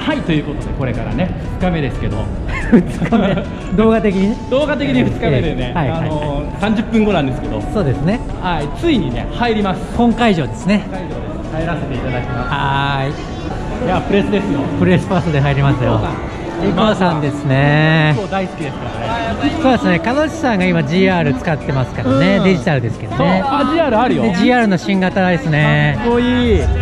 はい、ということでこれからね2日目ですけど 2日目動画的にね、 動画的に2日目でね、30分後なんですけど、 そうですね、 はい、ついにね入ります。 本会場ですね。 本会場で入らせていただきます。 はーい。いや、プレスですよ。 プレスパスで入りますよ。リコさんですね。 結構大好きですからね。 そうですね、彼女さんが今 GR 使ってますからね、デジタルですけどね。 あ、GR あるよ。 で GR の新型ですね。 かっこいい。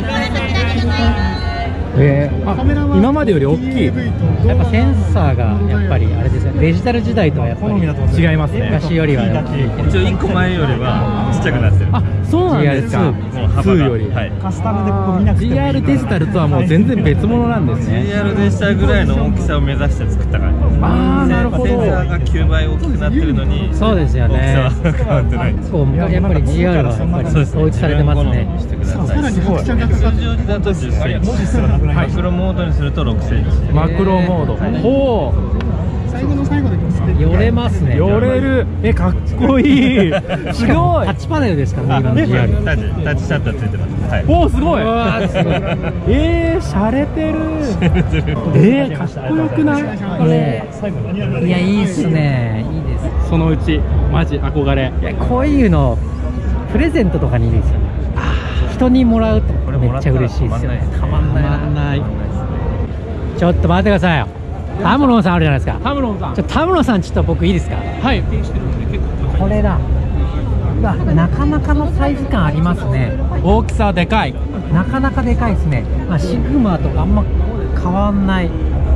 今までより大きい。 やっぱセンサーがやっぱりあれですね、デジタル時代とはやっぱり違いますね。 昔よりは一応1個前よりはちっちゃくなってる。 あ、そうなんですか。2より。カスタムでここ見なくても GR デジタルとはもう全然別物なんですね。 GR デジタルぐらいの大きさを目指して作った感じです。 ああ、なるほど。 センサーが9倍大きくなってるのに、 そうですよね、 大きさは変わってない。 そう、やっぱり GR はやっぱり統一されてますね。 通常時だと10センチ、マクロモードにすると6センチ。 マクロモード。ほう。 最後の最後で寄れますね。 寄れる。かっこいい。すごい。 タッチパネルですからね、今の GR。 タッチシャッターついてます。はい。 おお、すごい。 すごい。 しゃれてる。かっこよくない？これ。 いや、いいっすね。いいです。 そのうちマジ憧れ。 いや、こういうのプレゼントとかにいいですよね。人にもらうとめっちゃ嬉しいですよね。たまんない。ちょっと待ってくださいよ。タムロンさんあるじゃないですか。 タムロンさん。 タムロンさん、ちょっと僕いいですか。 はい。 これだ。なかなかのサイズ感ありますね。 大きさでかい。 なかなかでかいですね。シグマとあんま変わんない。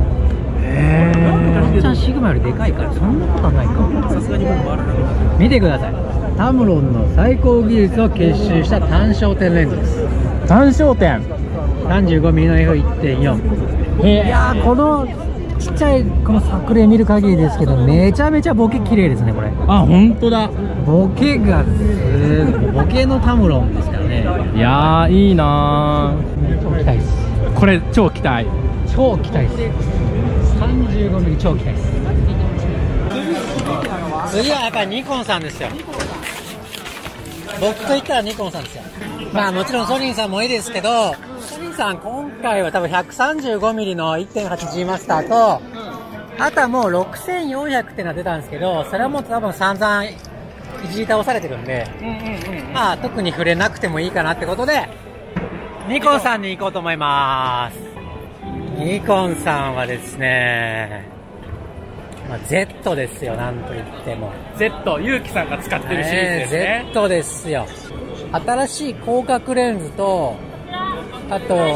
ワンチャンシグマよりでかいからそんなことはないか。さすがに僕もある。見てください。タムロンの最高技術を結集した単焦点レンズです。 単焦点。 35mm の F1.4。いやー、このちっちゃいこの作例見る限りですけど、めちゃめちゃボケ綺麗ですね、これ。 あ、本当だ。 ボケがボケのタムロンですからね。 いやー、いいなー。 超期待です。 これ超期待。 超期待です。35mm 超期待です。次はやっぱりニコンさんですよ。僕と言ったらニコンさんですよ。まあもちろんソニーさんもいいですけど、ソニーさん今回は多分 135mm の 1.8G マスターと、あとはもう6400っていうのが出たんですけど、それはもう多分散々いじり倒されてるんで、まあ特に触れなくてもいいかなってことで、ニコンさんに行こうと思います。ニコンさんはですね、Z ですよ、なんと言っても Z、ゆうきさんが使ってるシリーズですね。 Z ですよ。新しい広角レンズと、あと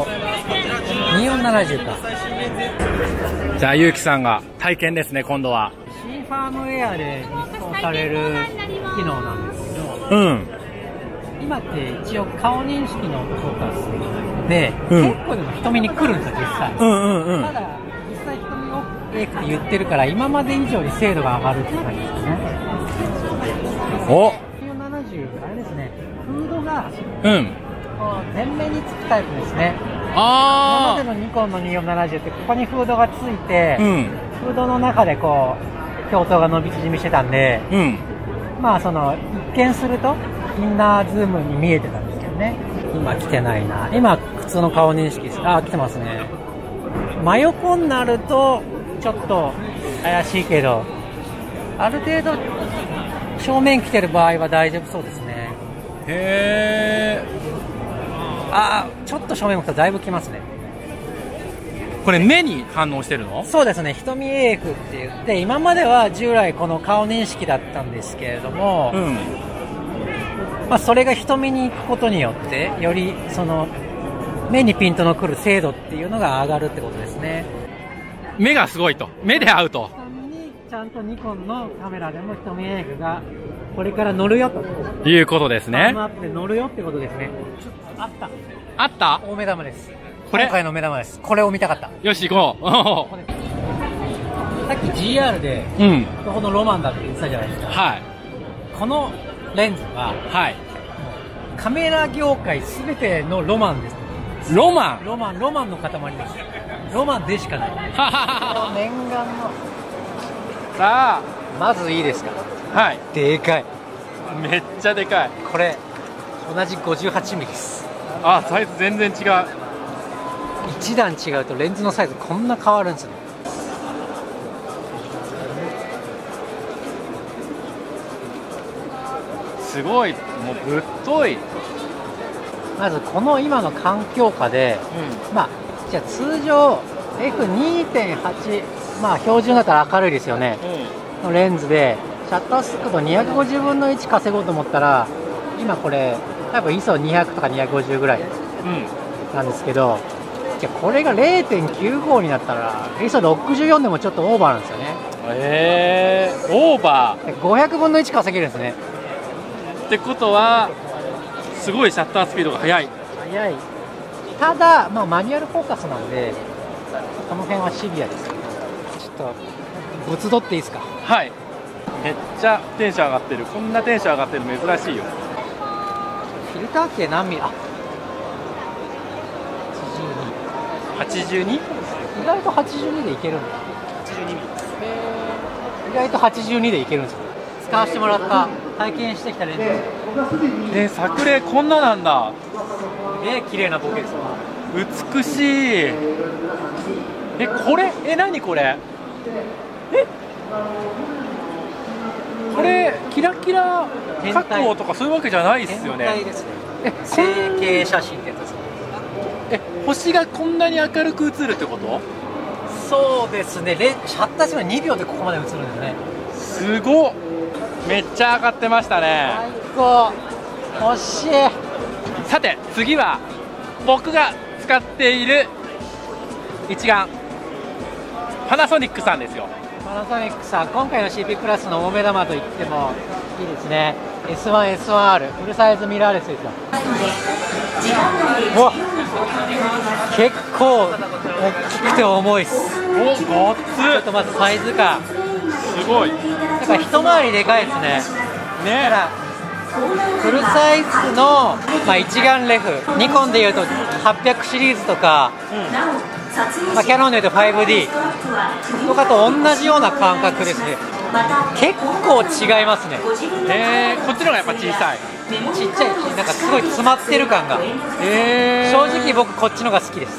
2470か。 じゃあゆうきさんが体験ですね、今度は。 新ファームウェアで実装される機能なんですけど、今って一応顔認識のフォーカスで、結構でも瞳に来るんですよ、実際。ただ実際瞳をって言ってるから、今まで以上に精度が上がるって感じですね。 お、 2470、あれですね、フードが前面につくタイプですね。今までのニコンの2470ってここにフードがついて、フードの中でこう鏡頭が伸び縮みしてたんで、まあその一見するとインナーズームに見えてたんですけどね。今来てないな。今普通の顔認識です。あ、来てますね。真横になるとちょっと怪しいけど、ある程度正面来てる場合は大丈夫そうですね。 へー。 ちょっと正面向くとだいぶ来ますね。 これ目に反応してるの？ そうですね、瞳 AF って言って、今までは従来この顔認識だったんですけれども、それが瞳に行くことによってよりその目にピントの来る精度っていうのが上がるってことですね。 目がすごいと、目で合うと。 ちゃんとニコンのカメラでも瞳 AF がこれから乗るよということですね。 アップで乗るよってことですね。 あった大目玉です。 これ今回の目玉です。これを見たかった。 よし行こう。 さっき GR でこのロマンだって言ってたじゃないですか。 はい。 このレンズは、カメラ業界すべてのロマンです。ロマンの塊です。ロマンでしかない。念願の。 さあ、 まずいいですか。 はい。 でかい。 めっちゃでかい。 これ同じ58ミリです。 あ、サイズ全然違う。 1段違うとレンズのサイズこんな変わるんですね。 すごい、もうぶっとい。 まずこの今の環境下で、まあじゃあ通常 F2.8、まあ標準だったら明るいですよね、のレンズでシャッター速度250分の1稼ごうと思ったら、今これ多分 ISO200 とか250ぐらいなんですけど、じゃあこれが 0.95 になったら ISO64 でもちょっとオーバーなんですよね。 オーバー500分の1稼げるんですね。 ってことはすごいシャッタースピードが速い。 速い。ただ、まあ、マニュアルフォーカスなんでこの辺はシビアですけど、ちょっとぶつ取っていいですか。 はい、めっちゃテンション上がってる。こんなテンション上がってるの珍しいよ。 フィルター径何ミリ？あ、82。意外と82でいけるんだ。82ミリ。意外と82でいけるんですよ。使わせてもらった体験してきたレンズ。 作例こんななんだ。 綺麗なボケです。 美しい。これ何これ。これキラキラ加工とかそういうわけじゃないですよね。 成形写真ってやつです。 星がこんなに明るく映るってこと？ そうですね。シャッター時間2秒でここまで映るんですね。 すごっ。めっちゃ上がってましたね。 最高。惜しい。 さて次は僕が使っている一眼、パナソニックさんですよ。 パナソニックさん、今回の CP プラスの大目玉といってもいいですね。 S1、S1R フルサイズミラーレスですよ。うわ、結構大きくて重いっす。 ごっつ。 ちょっとまずサイズ感すごい。 だから一回りでかいですね。だからフルサイズの、まあ、一眼レフ、ニコンでいうと800シリーズとか、まあ、キヤノンでいうと 5D とかと同じような感覚ですね。結構違いますね。 こっちの方がやっぱ小さい。 ちっちゃい、なんかすごい詰まってる感が、正直僕こっちのが好きです。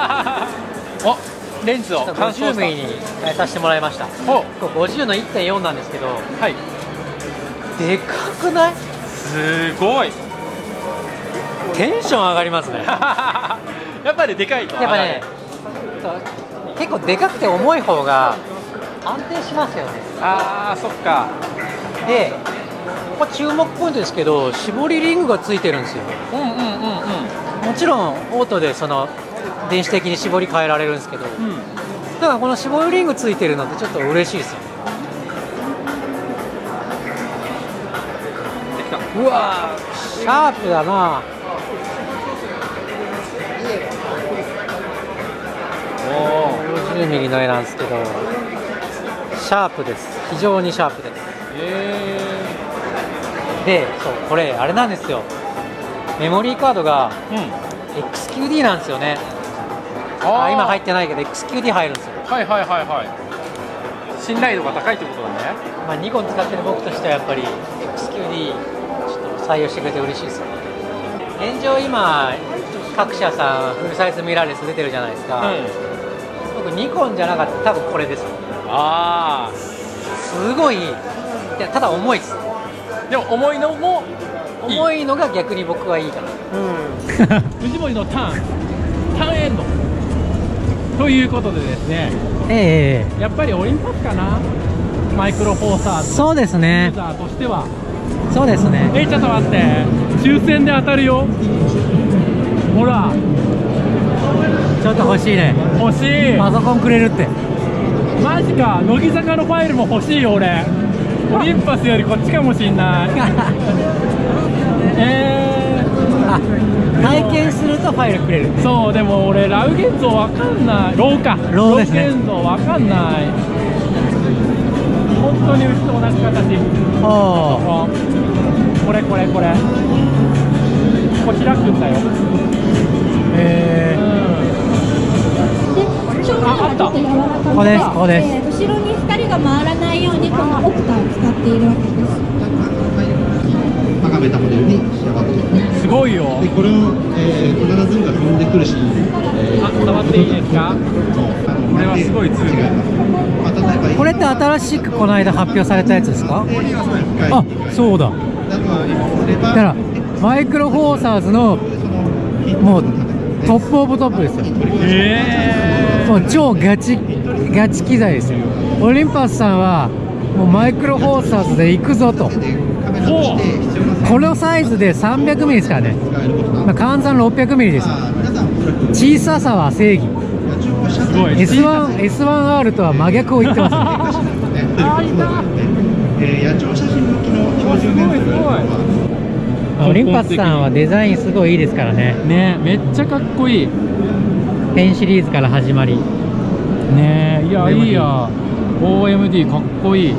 レンズを 50ミリに変えさせてもらいました。これ50の 1.4 なんですけど、 はい、 でかくない？ すごい。 テンション上がりますね。 やっぱりでかいと。 やっぱね、結構でかくて重い方が安定しますよね。 あー、そっか。 で、ここ注目ポイントですけど、絞りリングがついてるんですよ。もちろんオートでその電子的に絞り変えられるんですけど、だからこの絞りリングついてるのってちょっと嬉しいですよね。うわー、シャープだな。50ミリの絵なんですけど、シャープです。非常にシャープです。で、そうこれあれなんですよ。メモリーカードが XQD なんですよね。今入ってないけど XQD 入るんですよ。 信頼度が高いってことだね。 まあニコン使ってる僕としてはやっぱり XQD ちょっと採用してくれて嬉しいですよ。現状今各社さんフルサイズミラーレス出てるじゃないですか。僕ニコンじゃなかったら多分これです。すごい。いや、ただ重いです。 でも重いのも重いのが逆に僕はいいかな。 藤森のターンエンドということでですね、やっぱりオリンパスかな、マイクロフォーサーズそうですね、 ユーザーとしては。 そうですね。 ちょっと待って、抽選で当たるよ。ほら、 ちょっと欲しいね。 欲しい。 パソコンくれるって。 マジか。乃木坂のファイルも欲しいよ俺。オリンパスよりこっちかもしんない。 体験するとファイルくれる。 そう、でも俺ラウ現像わかんない。ローですね。現像わかんない。本当にうちと同じ形。これこれこれ。ここ開くんだよ。あった。ここです、ここです。 後ろに光が回らないようにこのオプタを使っているわけです。 高めたモデルに仕上がっています。 すごいよ。 でこれを必ずが飛んでくるし、 触っていいですか？これはすごいツール。 これって新しくこの間発表されたやつですか？あ、そうだ。だからマイクロフォーサーズのもうトップオブトップですよ。もう超ガチ機材ですよ。オリンパスさんはもうマイクロフォーサーズで行くぞと。このサイズで300ミリですからね。まあ、換算600ミリですよ。小ささは正義。 すごい。 S1R とは真逆を言ってますね。 野鳥写真向きの標準レンズオリンパスさんはデザインすごいいいですからね。 ね、めっちゃかっこいい。 10シリーズから始まり。 ね、いや、いいや。OMD かっこいい。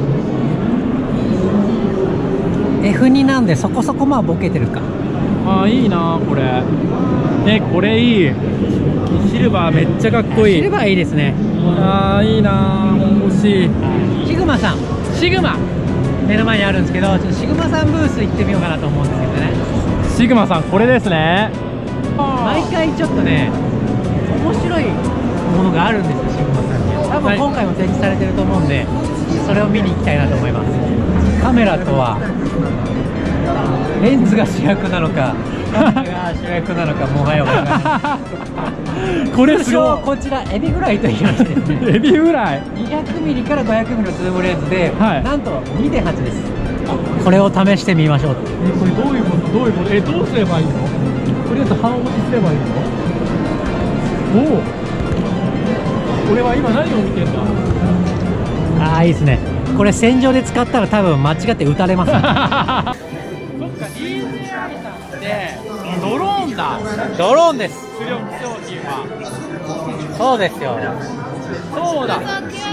F2 なんでそこそこまあボケてるか。 ああ、いいなこれ。これいい。シルバーめっちゃかっこいい。 シルバーいいですね。 ああ、いいな欲しい。 シグマさん、 シグマ目の前にあるんですけど、ちょっとシグマさんブース行ってみようかなと思うんですけどね。 シグマさん、これですね。 毎回ちょっとね、面白いものがあるんですよ、シグマさんに。多分今回も展示されてると思うんで、それを見に行きたいなと思います。カメラとはレンズが主役なのか、カメラが主役なのか、もはや分からない。 これすごい。 こちらエビフライと言いましてですね、 エビフライ 200ミリから500ミリのズームレンズで、 はい、 なんと 2.8 です。これを試してみましょう。 これどういうことどうすればいいの？とりあえず半押しすればいいの？おお、これは今何を見てんだ？ ああ、いいですね。これ戦場で使ったら多分間違って撃たれます、ね、 そっか、DJI さんってドローンだ。 ドローンです。 主力商品は。 そうですよ。 そうだ。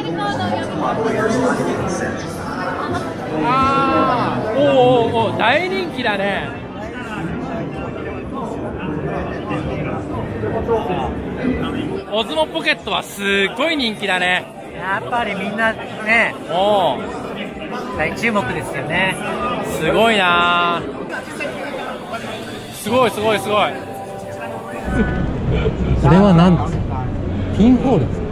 ああ、お大人気だね。オズモポケットはすっごい人気だね。 やっぱりみんなね、大注目ですよね。 すごいな。すごい。 これは何ですか？ピンホールですか？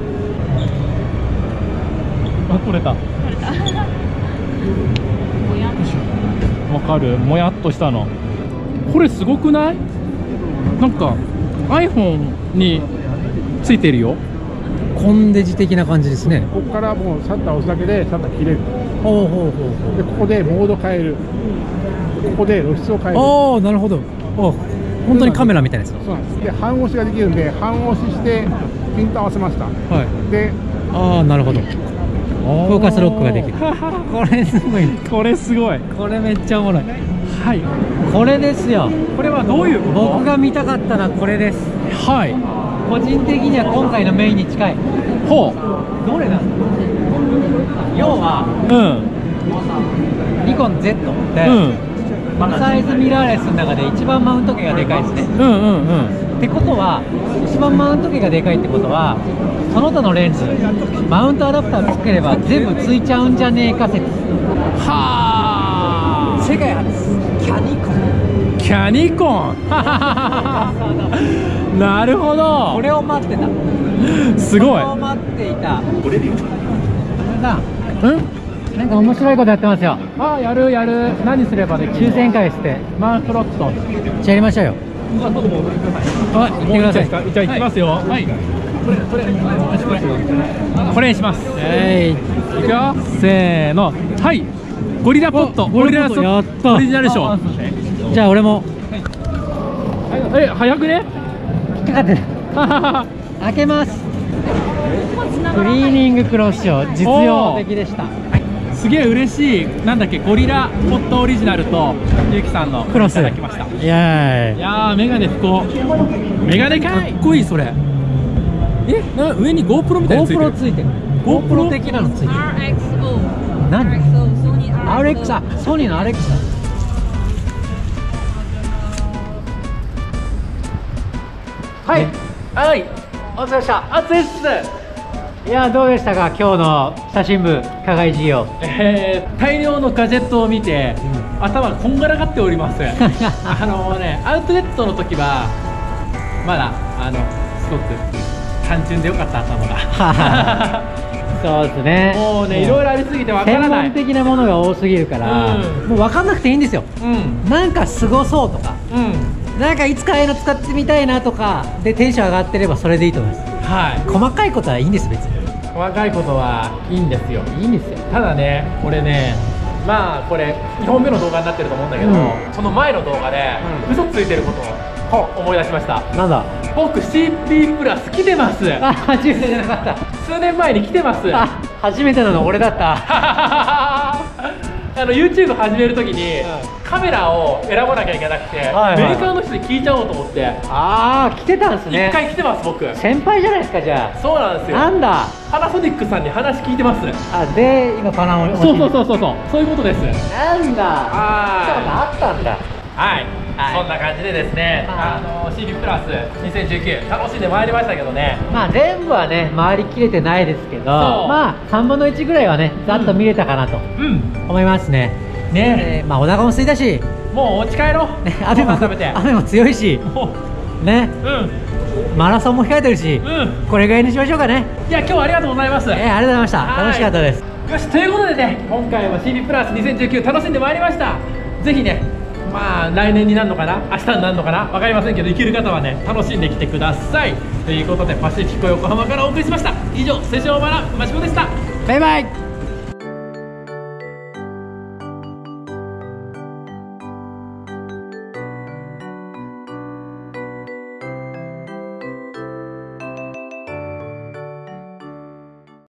あ、取れた。わかる？もやっとしたの。これすごくない？なんか iPhone についてるよ。 コンデジ的な感じですね。 ここからもうシャッター押すだけでシャッター切れる。 ほう。 でここでモード変える。ここで露出を変える。 ああ、なるほど。本当にカメラみたいです。 そうなんです。で半押しができるんで半押ししてピント合わせました。 はい。 で、 ああ、なるほど。フォーカスロックができる。これすごい。 これすごい。 これめっちゃおもろい。 はい。 これですよ。 これはどういうこと？ 僕が見たかったのはこれです。 はい。 個人的には今回のメインに近い。 ほう。 どれなんだ？要は、ニコン Z って、サイズミラーレスの中で一番マウント径がでかいですね。ってことは、一番マウント径がでかいってことは、その他のレンズ、マウントアダプターつければ全部ついちゃうんじゃねえか説。 はあ。 世界初、キャニコン。 キャニコン。なるほど。 これを待ってた。 すごい。 これを待っていた。なんか面白いことやってますよ。 ああ、やる。何すればできる？ 抽選会して。 マウスロット。 じゃあやりましょうよ。 行ってください。じゃあ行きますよ。はい。これにします。いくよ。せーの。はい。ゴリラポット。ゴリラソやった。 オリジナル賞。 じゃあ俺も。 早くね。 引っかかってる。開けます。クリーニングクロス賞、実用的でした。 すげえ嬉しい。なんだっけ、ゴリラポットオリジナルとゆきさんのクロスいただきました。 いやー、メガネ不幸。メガネかっこいい。それ上に GoPro みたいなのついてる。 GoPro ついてる。GoPro 的なのついてる。何？ RX、ソニーの RX だ。はい、お疲れ様でした。 熱いっす。 いや、どうでしたか、今日の写真部課外事業。 大量のガジェットを見て、頭がこんがらがっております。アウトレットの時はまだすごく単純でよかった、頭が。 そうですね。 もうね、いろいろありすぎてわからない。 専門的なものが多すぎるから、もう分かんなくていいんですよ。なんかすごそうとか、なんかいつかああいうの使ってみたいなとかでテンション上がってればそれでいいと思います。はい。細かいことはいいんです、別に。 細かいことはいいんですよ。いいんですよ。ただね、これね、まあこれ2本目の動画になってると思うんだけど、その前の動画で嘘ついてることを思い出しました。なんだ。僕 CP プラス来てます。あ、初めてじゃなかった。数年前に来てます。あ、 初めてなの俺だった。 YouTube 始めるときに、カメラを選ばなきゃいけなくて、メーカーの人に聞いちゃおうと思って。ああ、来てたんですね。一回来てます、僕。先輩じゃないですか、じゃあ。そうなんですよ。なんだ。パナソニックさんに話聞いてます。あ、で、今パナを。そういうことです。なんだ。あったんだ。はい。そんな感じでですね、CP プラス2019楽しんでまいりましたけどね。まあ全部はね回りきれてないですけど、まあ3分の1ぐらいはねざっと見れたかなと思いますね。ね、まあお腹も空いたし、もうお家帰ろう。ね、雨も強いし、ね、マラソンも控えてるし、これぐらいにしましょうかね。いや今日はありがとうございます。ありがとうございました。楽しかったです。よし、ということでね、今回は CP プラス2019楽しんでまいりました。ぜひね、まあ来年になるのかな、明日になるのかな、分かりませんけど、行ける方はね楽しんできてください。ということでパシフィコ横浜からお送りしました。以上、セショウバラマシコでした。バイバイ。